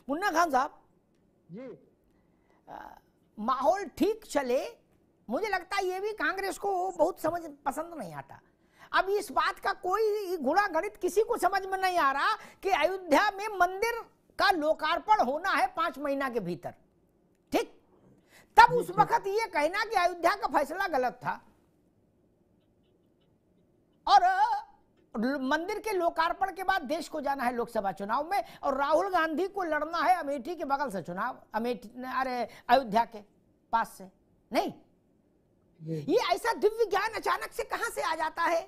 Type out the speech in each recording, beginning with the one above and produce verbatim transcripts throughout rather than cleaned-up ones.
मुन्ना खान साहब जी, माहौल ठीक चले, मुझे लगता है ये भी कांग्रेस को बहुत समझ पसंद नहीं आता। अब इस बात का कोई गुणा गणित किसी को समझ में नहीं आ रहा कि अयोध्या में मंदिर का लोकार्पण होना है पांच महीना के भीतर, ठीक? तब उस वक्त ये कहना कि अयोध्या का फैसला गलत था और मंदिर के लोकार्पण के बाद देश को जाना है लोकसभा चुनाव में और राहुल गांधी को लड़ना है अमेठी के बगल से चुनाव, अमेठी अरे अयोध्या के पास से नहीं। ये ऐसा दिव्य ज्ञान अचानक से कहां से आ जाता है?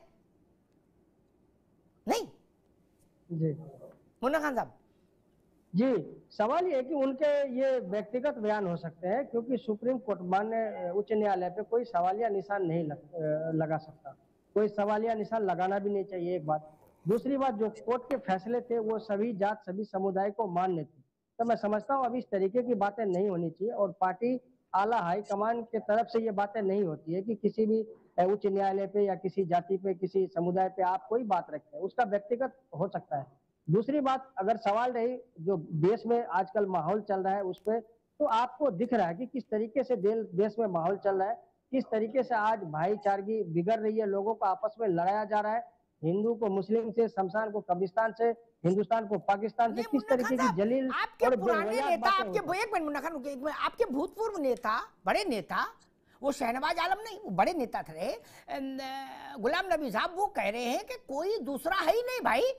नहीं जी, मुन्ना खान साहब जी, सवाल ये है कि उनके ये व्यक्तिगत बयान हो सकते हैं, क्योंकि सुप्रीम कोर्ट माननीय उच्च न्यायालय पे कोई सवालिया निशान नहीं लग, लगा सकता, कोई सवालिया निशान लगाना भी नहीं चाहिए, एक बात। दूसरी बात, जो कोर्ट के फैसले थे वो सभी जात सभी समुदाय को मान्य थे, तो मैं समझता हूँ अब इस तरीके की बातें नहीं होनी चाहिए और पार्टी आला हाईकमान के तरफ से ये बातें नहीं होती है कि किसी भी उच्च न्यायालय पे या किसी जाति पे किसी समुदाय पे आप कोई बात रखते हैं, उसका व्यक्तिगत हो सकता है। दूसरी बात, अगर सवाल रही जो देश में आजकल माहौल चल रहा है उस पर, तो आपको दिख रहा है कि किस तरीके से देश में माहौल चल रहा है, किस तरीके से आज भाईचारगी बिगड़ रही है, लोगों को आपस में लड़ाया जा रहा है, हिंदू को मुस्लिम से, शमशान को कब्रिस्तान से, हिंदुस्तान को पाकिस्तान से, किस तरीके की जलील आपके पुराने नेता, आपके एक मिनट मुन्ना खान, आपके भूतपूर्व नेता, बड़े नेता, वो शहनवाज आलम नहीं, वो बड़े नेता थे, गुलाम नबी साहब, वो कह रहे हैं कि कोई दूसरा है ही नहीं भाई।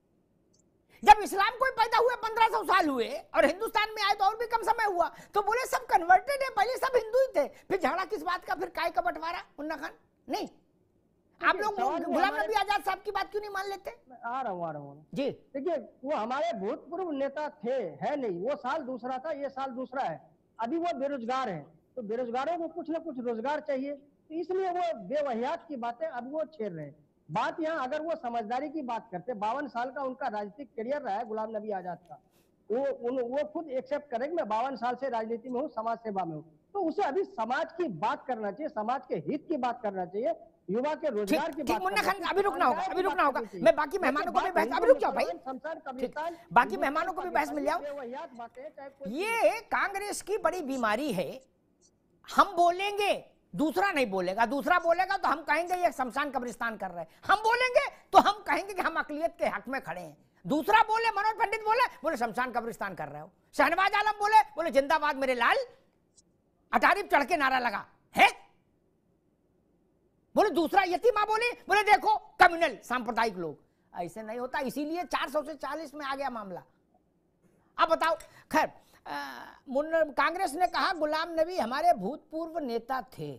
जब इस्लाम कोई पैदा हुए पंद्रह सौ साल हुए और हिंदुस्तान में आए तो और भी कम समय हुआ, तो बोले सब कन्वर्टेड है, पहले सब हिंदू ही थे, फिर झगड़ा किस बात का, फिर काय का बंटवारा? मुन्ना खान नहीं, आप लोग गुलाम नबी आजाद साहब की बात क्यों नहीं मान लेते? आ रहा हूँ आ रहा हूँ जी, देखिए, वो हमारे भूतपूर्व नेता थे, है नहीं, वो साल दूसरा था, ये साल दूसरा है। अभी वो बेरोजगार है, तो बेरोजगारों को कुछ ना कुछ रोजगार चाहिए, तो इसलिए वो बेवहियात की बातें अब वो छेड़ रहे हैं। बात यहाँ अगर वो समझदारी की बात करते, बावन साल का उनका राजनीतिक करियर रहा है गुलाम नबी आजाद का, वो उन, वो खुद एक्सेप्ट करें कि मैं बावन साल से राजनीति में हूँ, समाज सेवा में हूँ, तो उसे अभी समाज की बात करना चाहिए, समाज के हित की बात करना चाहिए, युवा के रोजगार की बात। मुन्ना खान, अभी रुकना होगा, अभी रुकना होगा, मैं बाकी मेहमानों को भी बहस, अभी रुक जाओ भाई, बाकी मेहमानों को भी बहस मिल जाओ। ये कांग्रेस की बड़ी बीमारी है, हम बोलेंगे दूसरा नहीं बोलेगा, दूसरा बोलेगा तो हम कहेंगे ये शमशान कब्रिस्तान कर रहे हैं, हम बोलेंगे तो हम कहेंगे कि हम अकलियत के हक में खड़े हैं। दूसरा बोले, मनोज पंडित बोले बोले शमशान कब्रिस्तान कर रहे हो, शहनवाज आलम बोले बोले जिंदाबाद मेरे लाल, अटारी चढ़ के नारा लगा है, बोले दूसरा यतीमा बोले बोले देखो कम्युनल सांप्रदायिक लोग। ऐसे नहीं होता, इसीलिए चार सौ से चालीस में आ गया मामला। अब बताओ, खैर कांग्रेस ने कहा गुलाम नबी हमारे भूतपूर्व नेता थे।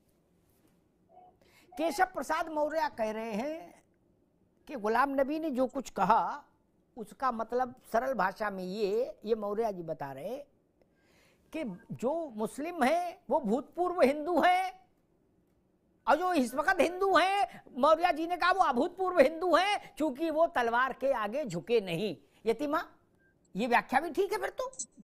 केशव प्रसाद मौर्य कह रहे हैं कि गुलाम नबी ने जो कुछ कहा उसका मतलब सरल भाषा में ये ये मौर्य जी बता रहे कि जो मुस्लिम हैं वो भूतपूर्व हिंदू हैं और जो इस वक्त हिंदू हैं, मौर्य जी ने कहा वो अभूतपूर्व हिंदू हैं, क्योंकि वो तलवार के आगे झुके नहीं। यतीमा, ये व्याख्या भी ठीक है फिर तो?